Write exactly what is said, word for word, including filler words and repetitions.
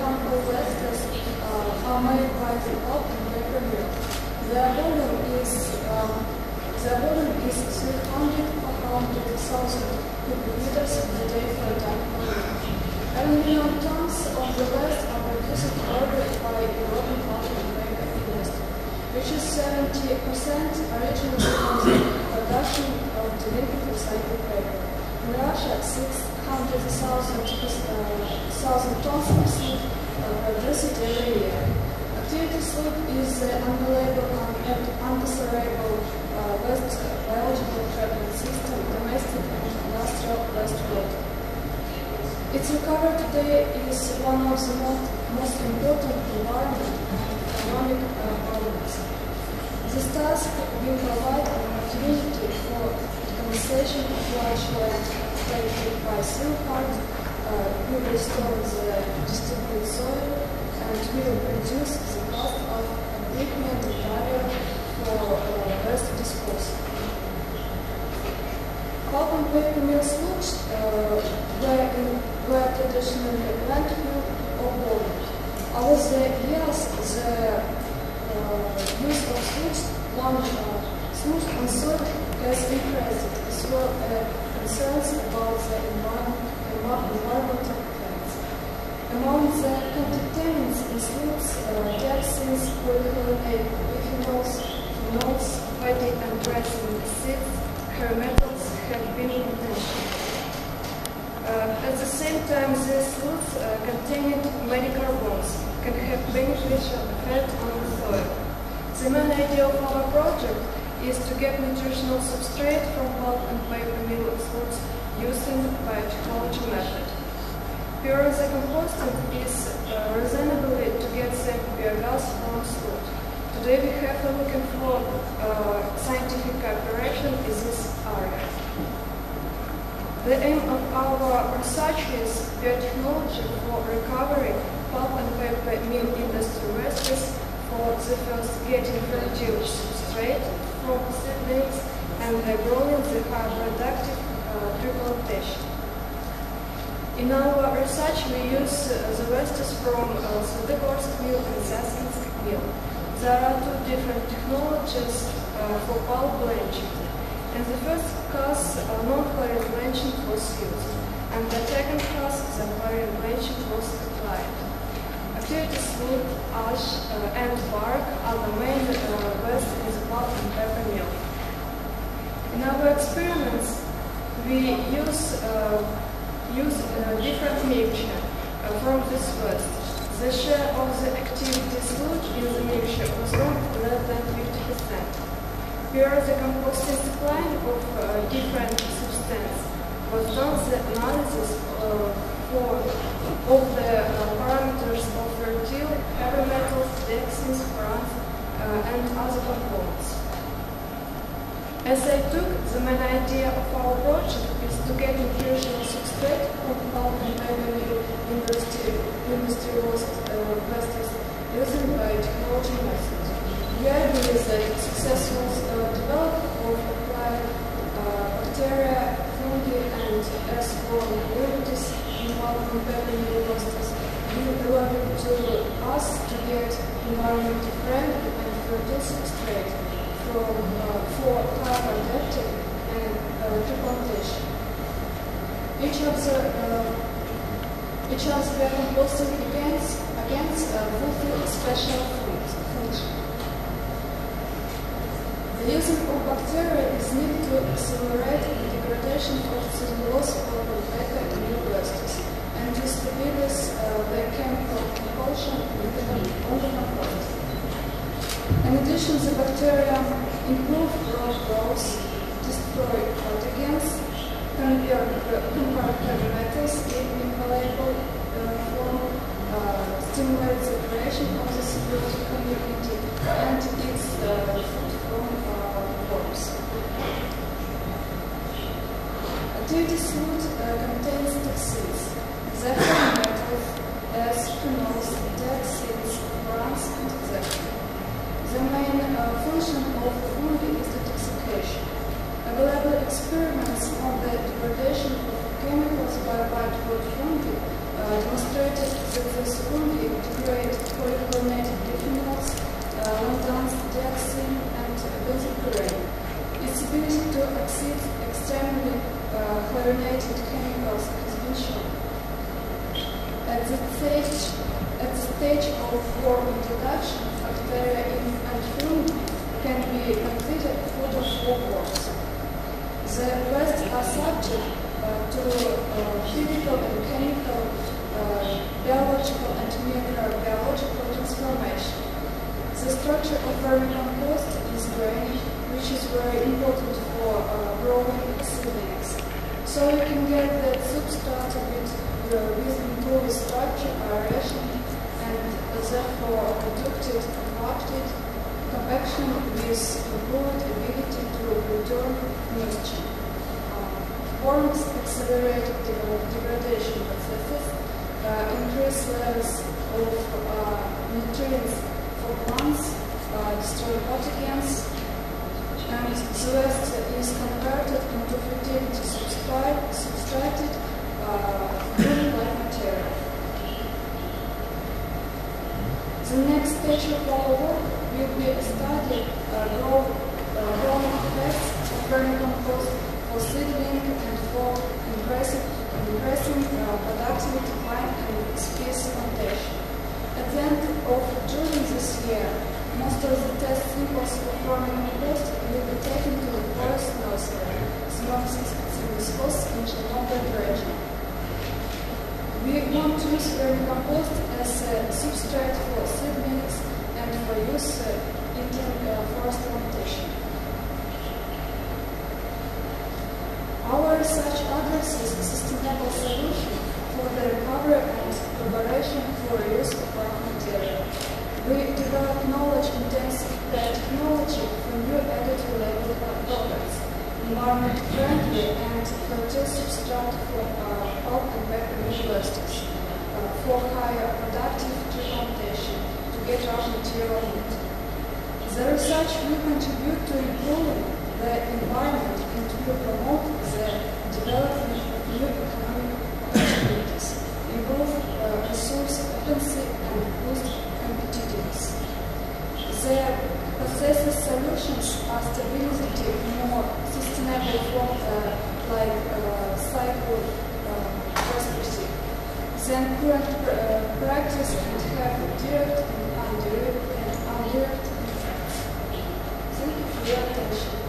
harmful wastes uh, are made by the pulp and paper mill. Their volume is um, their volume is three hundred to four hundred thousand cubic meters per day per ton per year. Seven million tons of the waste are produced globally by European pulp and paper industry, which is seventy percent originally from the production of delicate recycled paper. In Russia, six hundred thousand tons of seed are produced every year. Activity sloop is the unreliable and undesirable uh, waste biological treatment system, domestic and industrial wastewater. Its recovery today is one of the most, most important environment and economic uh, problems. This task will provide an opportunity for compensation of large land taken by seal part, uh, will restore the distributed soil, and will reduce the cost of treatment and barrier for uh, waste disposal. Pulp and paper mill sludge uh, were, in, were traditionally landfill or burned. Over the years, the uh, use of sludge on, uh, sludge on soil has increased, as well as concerns about the environment, environmental effects. Among the contaminants in sludge, uh, dioxins, polychlorinated biphenyls, phenols, fatty and racing acids, heavy metals have been mentioned. Uh, at the same time, these sludge uh, containing many carbons can have beneficial effect on the soil. The main idea of our project is to get nutritional substrate from pulp and paper mill sludge using biotechnology method. Pure the composting is uh, reasonably to get the biogas from sludge. Today we have a looking for uh, scientific cooperation in this area. The aim of our research is biotechnology for recovery pulp and paper mill industry wastes for the first getting fertile substrate from seedlings and uh, growing the high productive uh, tree plantation. In our research, we use uh, the wastes from uh, Svedogorsk mill and Zaskinsk mill. There are two different technologies uh, for pulp blanching. In the first case, uh, non-chlorine blanching was used, and the second case, the chlorine blanching was applied. Activities wood, ash, uh, and bark are the main uh, waste in the pulp and paper mill. In our experiments, we use uh, use a different mixture uh, from this waste. The share of the activity sludge in the mixture was not less than fifty percent. Here the composting supply of uh, different substances was done the analysis uh, for of the uh, parameters of fertile, heavy metals, dioxins, furans, uh, and other components. As I took, the main idea of our project is to get nutritional substrate from pulp and paper mill industry, industry waste uh, wastes using biotechnology methods. The idea is that successful uh, development of applied uh, bacteria, fungi, and S-borne communities in pulp and paper mill wastes will allow to us to get environmentally friendly and fertile substrate from, uh, for carbon adaptive and uh, tree plantation. Each of the uh, each of the composting against against uh, fulfill a special function. The using of bacteria is needed to accelerate the degradation of cellulose, pulp and paper in mill wastes and to stabilize uh, the chemical compulsion on the compost. In addition, the bacteria improve root growth, destroy pathogens, convert heavy metals in invaluable uh, form, uh, stimulate the creation of the symbiotic community, and its uh, food from uh, forms. Activity food uh, contains toxins, the heavy metals, as phenols, dioxins, furans, and et cetera. The main uh, function of the fungi is detoxification. Available experiments on the degradation of chemicals by whitewood fungi uh, demonstrated that these fungi fluorinated chemicals has been shown. At the stage, at the stage of worm introduction, bacteria in and film can be considered food of worms. The pests are subject uh, to uh, physical and chemical, uh, biological and microbiological transformation. The structure of vermicompost is grainy, which is very important for uh, growing seedlings. So you can get that substrate with, uh, with improved structure, aeration, and therefore reduced compacted compaction with improved ability to return moisture. Uh, worms accelerate the degradation processes, uh, increase levels of uh, nutrients for plants, uh, destroy pathogens, and the rest is converted into fertility substrate, substrated uh, like material. The next stage of our work will be a study uh, grow, uh, growing pests of vermicompost for seedling and for impressive, impressing uh, productive vine and species plantation. At the end of June this year, most of the test samples of vermicompost will be taken to the forest nursery, Smolensk in Chernobyl region. We want to use vermicompost as a substrate for seedlings and for use uh, in uh, forest plantation. Our research addresses a sustainable solution for the recovery and preparation for use of raw material. We develop knowledge-intensive biotechnology for new additive-labeled products, environment-friendly and fertile substrate for uh, pulp and paper universities, uh, for higher productive tree plantation to get raw material in. The research will contribute to improving the environment and will promote the development of new economic opportunities, improve uh, resource efficiency and boost competitiveness. The processes solutions are stability more sustainable from uh, like uh, cycle uh, perspective than current pr uh, practice and have direct and indirect and indirect effects. Thank you for your attention.